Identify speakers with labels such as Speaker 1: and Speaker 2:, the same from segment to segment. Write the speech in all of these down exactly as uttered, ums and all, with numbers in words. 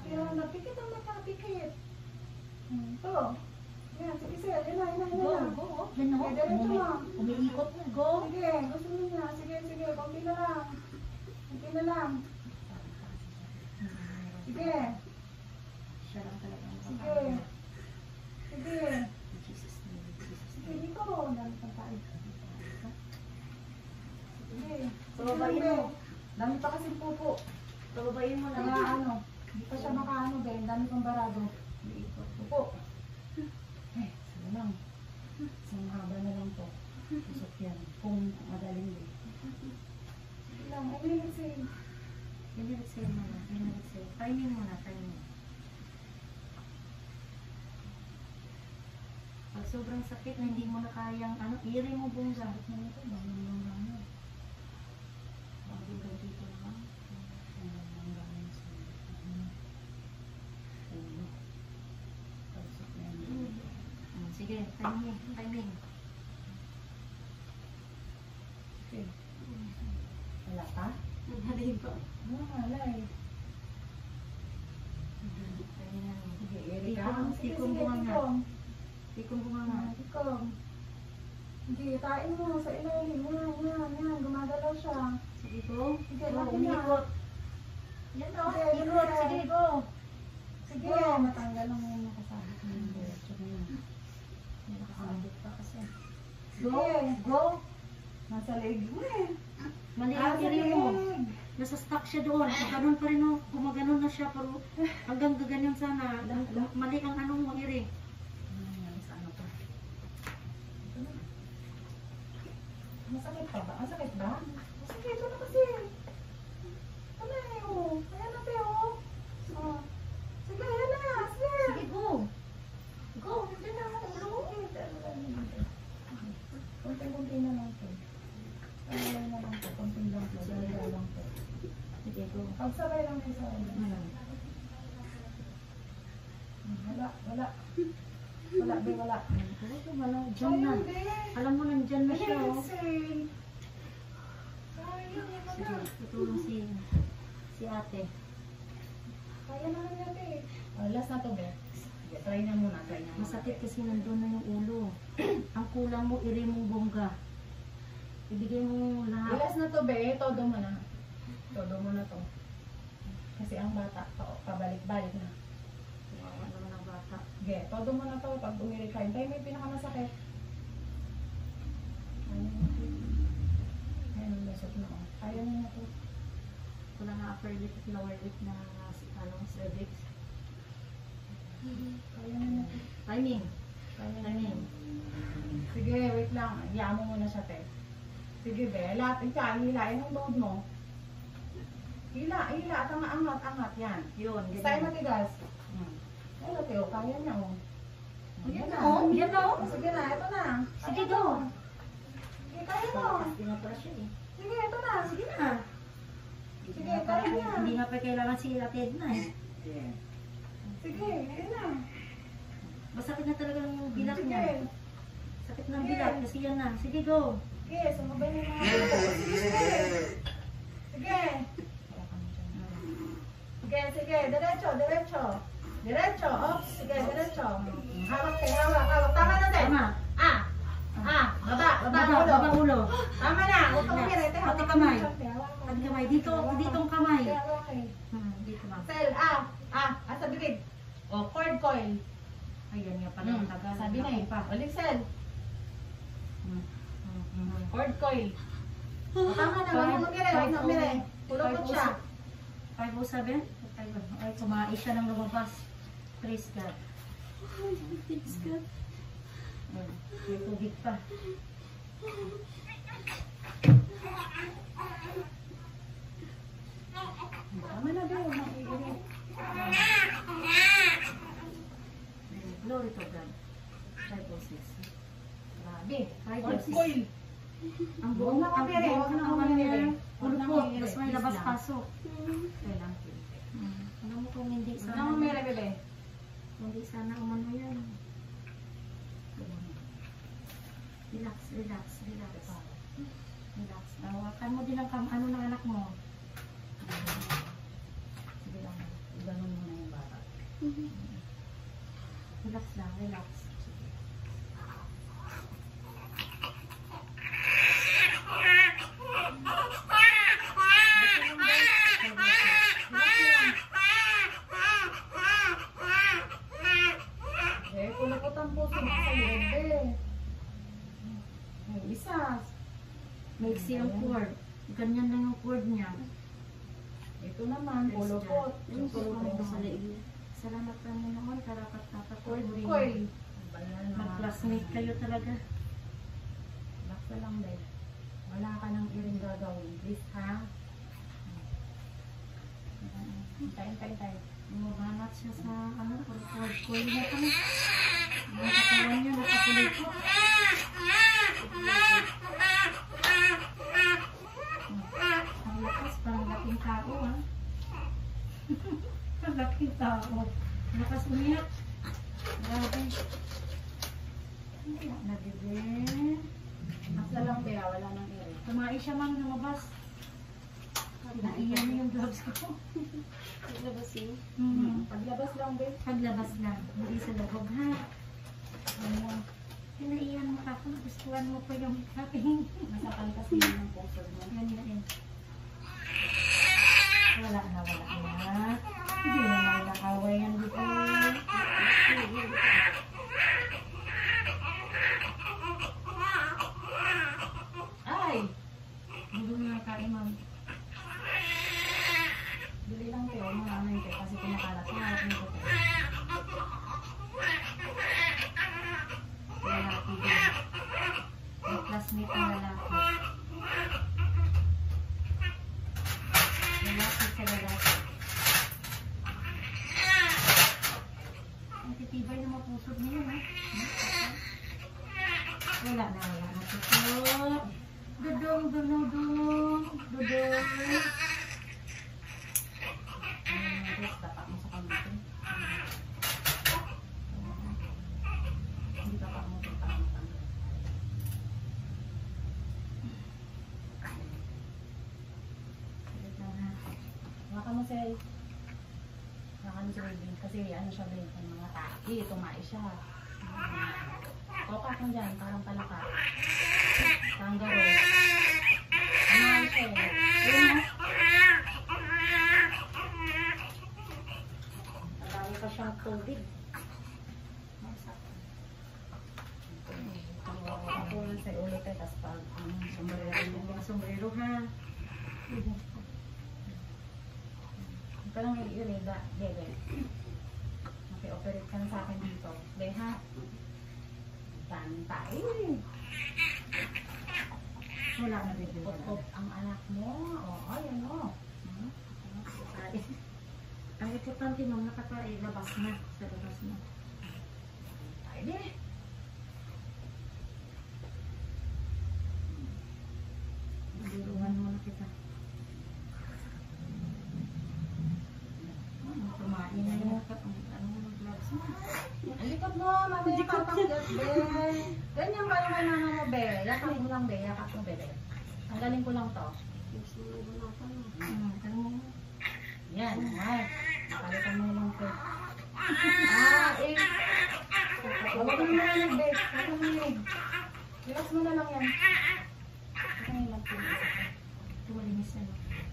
Speaker 1: Yan, napikit ang nakapikit. Hmm, ito. Yan, sige sir, yun na, yun na, yun
Speaker 2: Go,
Speaker 1: na.
Speaker 2: go. Yan o.
Speaker 1: Okay, diretso mo.
Speaker 2: Umiikot na. Go.
Speaker 1: Sige, gusto mo niya. Sige, sige, konti na lang. Konti na lang. Sige.
Speaker 2: Siya lang talaga.
Speaker 1: Sige. Sige.
Speaker 2: Jesus name, Jesus
Speaker 1: Sige,
Speaker 2: name.
Speaker 1: dito. Dami pang tayo. Sige.
Speaker 2: Pababayin mo.
Speaker 1: Dami pa kasi pupo.
Speaker 2: Pababayin mo na.
Speaker 1: Mga ano, hindi pa siya makaano din. Dami pang barado. Pupo. Eh, sige lang. Isang haba na lang to. Pusok yan. Kung madaling din. Sige lang. Ay, may kasi.
Speaker 2: Pinilit sa'yo mo na. Pinilit sa'yo. Timing mo na. Timing. Pag sobrang sakit na hindi mo na kayang ano, iri mo buong sakit na ito. Bago lang lang mo. Bago lang dito lang. Bago lang lang sa ulo. Pagsok na yun. Hmm, sige, timing. Timing.
Speaker 1: Okay. Wala pa?
Speaker 2: Naghalin pa.
Speaker 1: Ano, wala eh. Sige, iri ka.
Speaker 2: Tikong,
Speaker 1: Sige,
Speaker 2: tikong
Speaker 1: sige,
Speaker 2: bunga nga.
Speaker 1: tikong.
Speaker 2: Tikong bunga nga.
Speaker 1: Ah, tikong. Sige, tain mo sa ilalim. Yan, yan, yan. Gumagalaw siya.
Speaker 2: Sige, go.
Speaker 1: Sige,
Speaker 2: Go,
Speaker 1: laki na.
Speaker 2: umiikot. Yan o,
Speaker 1: Sige,
Speaker 2: ikot.
Speaker 1: sige.
Speaker 2: Sige, go.
Speaker 1: Sige, matanggal lang yung nakasabit mo yung diretso na yun.
Speaker 2: May nakasabit pa kasi.
Speaker 1: Go, go. Nasa leg mo eh.
Speaker 2: Mali
Speaker 1: Ah,
Speaker 2: ang
Speaker 1: sa
Speaker 2: iri mo.
Speaker 1: leg.
Speaker 2: Nasa stuck siya doon. Ganun pa rin o. Gumaganon na siya pero hanggang gaganyan sana. Mali ang ano mo, iri.
Speaker 1: Sa ano pa? Masakit pa ba? Masakit ba? Masakit, ito na kasi. Ano eh, oh. Ayan na, Teo. Oh. Sige, ayan na. Sige.
Speaker 2: Sige, go. Go. Nandiyan na ang ulo.
Speaker 1: Kunting-kunti na lang po. Sabay na lang po. Kunting lang po. Sabay lang po.
Speaker 2: Sige, go.
Speaker 1: Pagsabay lang po sa
Speaker 2: Hmm.
Speaker 1: Wala, wala. Wala, be, wala.
Speaker 2: Talaga, wala. Diyan na.
Speaker 1: Ayun, be.
Speaker 2: Alam mo, nandyan na siya o.
Speaker 1: Sayang, yan
Speaker 2: Sige,
Speaker 1: na.
Speaker 2: tutulong si si ate.
Speaker 1: Kaya naman natin. Oh, last na to, be. Sige, try na muna, try na muna.
Speaker 2: Masakit kasi nandun na yung ulo. Ang kulang mo, iri mong bongga. Ibigay mo
Speaker 1: Eh,
Speaker 2: lahat.
Speaker 1: last na to, be. Todo mo na. Todo mo na to. Kasi ang bata, pa- pabalik-balik na.
Speaker 2: Kawawa naman ang bata.
Speaker 1: Sige, todo mo na to pag umiri ka. Hintay mo yung pinakamasakit. Ayun na to. Ayun ang lusot na. Oh. Kaya niya na to.
Speaker 2: Wala na upper lip at lower lip na ano, cervix.
Speaker 1: Kaya niya na to.
Speaker 2: Timing.
Speaker 1: Kaya niya na
Speaker 2: Timing.
Speaker 1: to. Sige, wait lang. Hiyaan mo muna siya, te. Sige, be. Lapit ka. Hilain ang load mo. Hila, hila. At ang angat, angat. Yan.
Speaker 2: Yun,
Speaker 1: Stay
Speaker 2: ganyan.
Speaker 1: matigas.
Speaker 2: Hmm.
Speaker 1: Ayun, Teo. Kaya niya, oh.
Speaker 2: Yan
Speaker 1: Yan
Speaker 2: na, oh. Yan na, oh.
Speaker 1: Sige na, ito na.
Speaker 2: Sige,
Speaker 1: Ito.
Speaker 2: go.
Speaker 1: Sige, kaya mo.
Speaker 2: Pinapara siya eh.
Speaker 1: Sige, ito na.
Speaker 2: Sige na.
Speaker 1: Sige,
Speaker 2: Hindi nga pa-
Speaker 1: kaya niya.
Speaker 2: Hindi nga pa kailangan si Ate Edna eh.
Speaker 1: Sige, ayun na.
Speaker 2: Masakit na talaga yung bilat
Speaker 1: Sige.
Speaker 2: niya. Sakit ng
Speaker 1: Sige.
Speaker 2: bilat kasi yan na. Sige, go.
Speaker 1: Sige, sumabay na yung mga ito. Sige, sige. Sige. Sige, sige. Diretso, diretso. Diretso. Oops. Sige, diretso. Hawak kayo, hawak, hawak. Tama na, Sen.
Speaker 2: Tama.
Speaker 1: Ah. Ah. Baba, baba ang
Speaker 2: Baba,
Speaker 1: ulo.
Speaker 2: baba ulo.
Speaker 1: Tama na. Huwag kang
Speaker 2: Yes.
Speaker 1: pirete.
Speaker 2: Pati kamay. Pati kamay. Dito, dito ang kamay. Hmm, dito ma'am.
Speaker 1: Sel, ah. Ah. Ah, sa bibig. O, cord coil.
Speaker 2: Ayan nga pala
Speaker 1: Hmm.
Speaker 2: ang tagal.
Speaker 1: Sabi na eh.
Speaker 2: pa.
Speaker 1: Ulit, Sel.
Speaker 2: Hmm. Hmm. Hmm.
Speaker 1: Cord coil. O, tama na. Huwag mo mire. Huwag mo mire. Pulupot siya.
Speaker 2: five oh seven? Ay, kumain siya ng lumabas. Praise God. Praise God. Ay, may tubig pa.
Speaker 1: Tama na, Bel. Makikinig.
Speaker 2: Glory to God. Fibrosis.
Speaker 1: Grabe.
Speaker 2: Fibrosis.
Speaker 1: Cord coil.
Speaker 2: Ang buong,
Speaker 1: Huwag na
Speaker 2: ang
Speaker 1: mamiri,
Speaker 2: buong
Speaker 1: huwag na
Speaker 2: katawan
Speaker 1: mamiri.
Speaker 2: niya,
Speaker 1: Huwag na
Speaker 2: pulupot,
Speaker 1: mamiri,
Speaker 2: tapos may
Speaker 1: please
Speaker 2: labas-pasok.
Speaker 1: Kailan?
Speaker 2: Hmm. Alam mo kung hindi
Speaker 1: Huwag
Speaker 2: sana,
Speaker 1: na mamiri, bebe.
Speaker 2: hindi sana umano yan. Relax, relax, relax. Relax. Hawakan mo din ang kam ano ng anak mo.
Speaker 1: Sige lang. Ganun mo na yung bata.
Speaker 2: Relax lang, relax.
Speaker 1: Eh, kulukot ang puso mo sa loob eh. May isa.
Speaker 2: Maiksi ang cord. Ganyan lang yung cord niya.
Speaker 1: Ito naman, kulukot.
Speaker 2: Yung kulukot ko sa leeg niya. Salamat kami noon, karapat dapat
Speaker 1: Cord
Speaker 2: rin.
Speaker 1: ko eh.
Speaker 2: Mag-classmate kayo talaga.
Speaker 1: Baksa lang dahil. Wala ka nang iring gagawin. Please ha? Tayo, tayo, tayo.
Speaker 2: Bumabanat siya sa ano, cord cord niya kami. Yung katawan niya, nakapulit ko. Ang lakas, parang laking tao ha. Ang laking tao. Lakas umiyak. Grabe. Wala na, bebe.
Speaker 1: Baksa lang kaya wala nang iring.
Speaker 2: Tumae siya mang lumabas. Naiyan niya yung gloves ko.
Speaker 3: Naglabas yun.
Speaker 2: Hmm.
Speaker 1: Paglabas lang, babe.
Speaker 2: Paglabas lang. Hindi sa loob ha.
Speaker 1: Ano,
Speaker 2: Pinaiyan mo ka kung gustuhan mo pa yung aking.
Speaker 1: masakal kasi yun ang puso mo.
Speaker 2: Yan yan. Wala na, wala na. Hindi na nakakaway yan dito.
Speaker 1: Ay!
Speaker 2: Hindi na nakain, ma'am.
Speaker 1: Bili lang kayo, mga ano yun, kasi pinakalat na ako nito.
Speaker 2: Lalaki din. May classmate ang lalaki. Lalaki sa lalaki. Ang titibay na mapusod niya, ha? Wala na, wala na. Tuto. Dudong, dunudong. Dudong.
Speaker 1: Tapos, tapak mo sa kamito. Hindi tapak mo sa kamito.
Speaker 2: Salit lang, ha?
Speaker 1: Maka mo, Sel. Maka mo si Ruben. Kasi ano siya, Ben, ang mga taki. Tumae siya. Kopak mo dyan, parang palaka. Kangaroo. Ano nga siya eh. Yun, no?
Speaker 2: Marami pa siyang COVID.
Speaker 1: Ako lang sa ulit eh, tapos pag ano, sombrero
Speaker 2: Yung
Speaker 1: mo.
Speaker 2: mga sombrero, ha?
Speaker 1: Ito lang yung irida, bebe. Maki-operate ka na sa akin dito. Be, ha? Tantay.
Speaker 2: Wala na din.
Speaker 1: Pop-pop ang anak mo. Oo, ayan o.
Speaker 2: Hmm? Ang importante, ma'am, nakatae, labas na. Sa labas na.
Speaker 1: Tayo di.
Speaker 2: Bilungan mo na kita. Ano, tumain na yung kat- ang ano mo ng gloves mo.
Speaker 1: Ang likod mo, mamaya kapagdat, be. Ganyan ka naman na mo, be. Yakap mo lang, be. Yakap mo, be. Ang galing ko lang to.
Speaker 3: Mas nalabanapan mo.
Speaker 2: Hmm, ano mo?
Speaker 1: Yan, ay. Nakalitan mo lang ko. Ah, eh. Huwag mo na lang, be. Huwag mo na lang. Relax mo na lang yan. Ito na lang po.
Speaker 2: Ito, malinis na.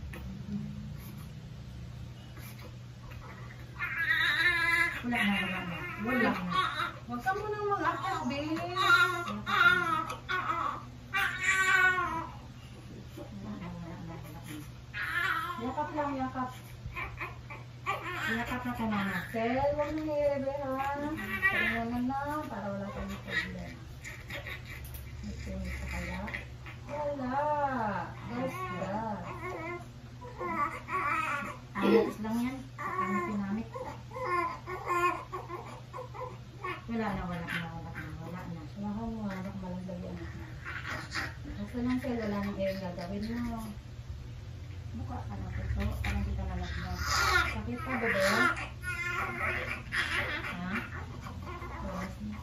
Speaker 2: Wala na, wala na. Wala na.
Speaker 1: Huwag ka mo nang mag-attack, be.
Speaker 2: Wala na, wala na, wala na.
Speaker 1: Yakap lang, yakap.
Speaker 2: Yakap na ko, mama.
Speaker 1: Sel, huwag mo nire, ha. Kailangan na, para wala tayong problem. Ito yung sa kaya. Wala. Basta.
Speaker 2: Ayos lang yan. Ano pinamit? Wala na, wala na, wala na, wala na.
Speaker 1: Wala ka mo, anak malagay anak mo. Basta lang, Sel, wala nang air gagawin mo.
Speaker 2: Mukha ka na ito. Parang di ka nalaglag.
Speaker 1: Sakit pa, bebe? Ha? Tuwas na.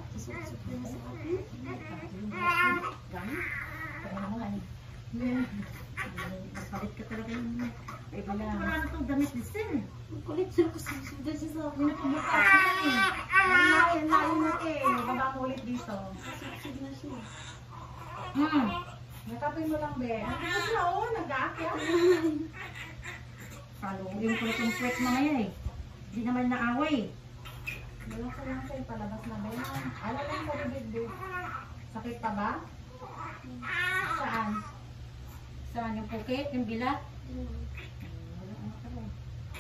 Speaker 3: Susuk-susuk na sa akin.
Speaker 1: Gani? Kaya naman.
Speaker 2: Papalit ka talaga yung... Ay, bakit wala na itong damit ni Sir?
Speaker 3: Ang kulit siya kasi sundan siya sa akin.
Speaker 2: Pinapabukas na eh.
Speaker 1: Ay, lain, lain na eh. Baba mo ulit dito.
Speaker 3: Sige na siya.
Speaker 2: Hmm.
Speaker 1: Natapin mo lang, be. Ang bilis na, oh, nag-aakyat.
Speaker 2: Paluin ko itong sweat mamaya eh. Hindi naman naaway.
Speaker 1: Walang sa lang sa'yo, palabas na ba yan? Ala lang sa bibig, be. Sakit pa ba? Saan?
Speaker 2: Saan yung pukit, yung bilat?
Speaker 3: Hmm.
Speaker 2: Wala ano ka ba?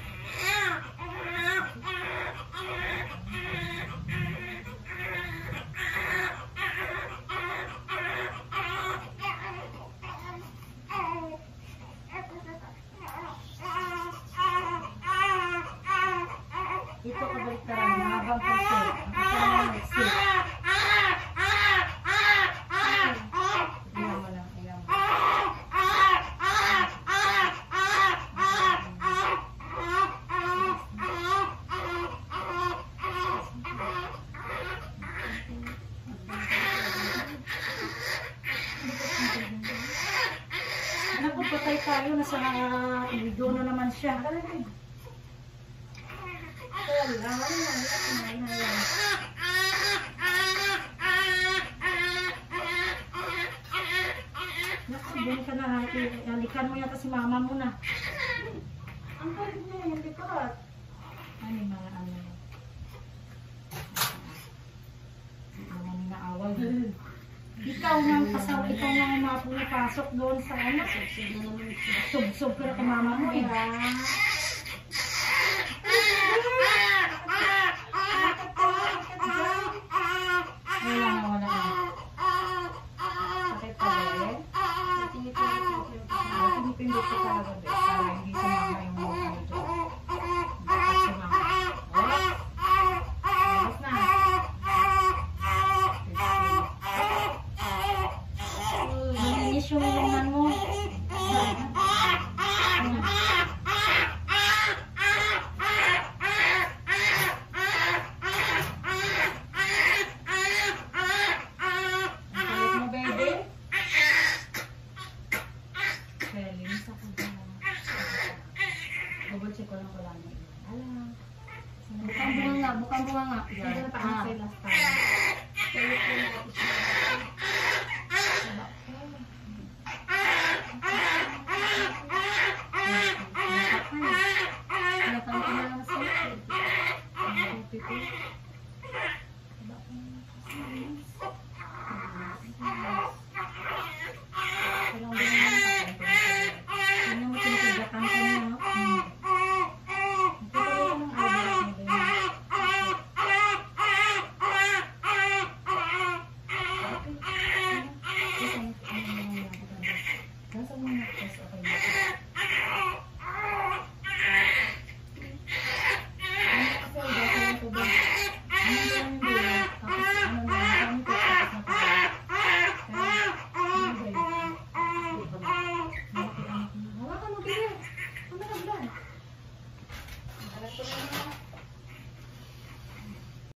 Speaker 2: Ito kabaliktaran, mahabang pukit. Ito naman nag-sit. Iyan mo lang, iyan mo. Naku, patay tayo. Nasa video na naman siya.
Speaker 1: Well, ang ano na, ano na, yan.
Speaker 2: Naku, doon ka na. Halikan mo yata si mama mo na.
Speaker 1: Ang balik niya, yung likod.
Speaker 2: Ano yung mga ano? Ano yung naawal. Ikaw nga pasaw, ikaw nga ang mga pumapasok doon sa ano.
Speaker 3: Sige na naman siya.
Speaker 2: Sub-sub ka na kay mama mo eh. Wala na, wala na. Sakit pa ba eh?
Speaker 3: Sige pa, sige pa.
Speaker 2: Ah, pinipindot ko talaga be. Para hindi sumama yung mukha mo dyan. Dapat sumama. Oh. Tapos na. Malinis yung ilungan mo. Ang kulit mo, baby. Kaya linis ako dyan. Double check ko lang ko lang. Alam. Bukang bunga nga, bukang bunga nga.
Speaker 1: Hindi na
Speaker 2: Ah.
Speaker 1: pa kasi last time.
Speaker 3: Kaya po na ako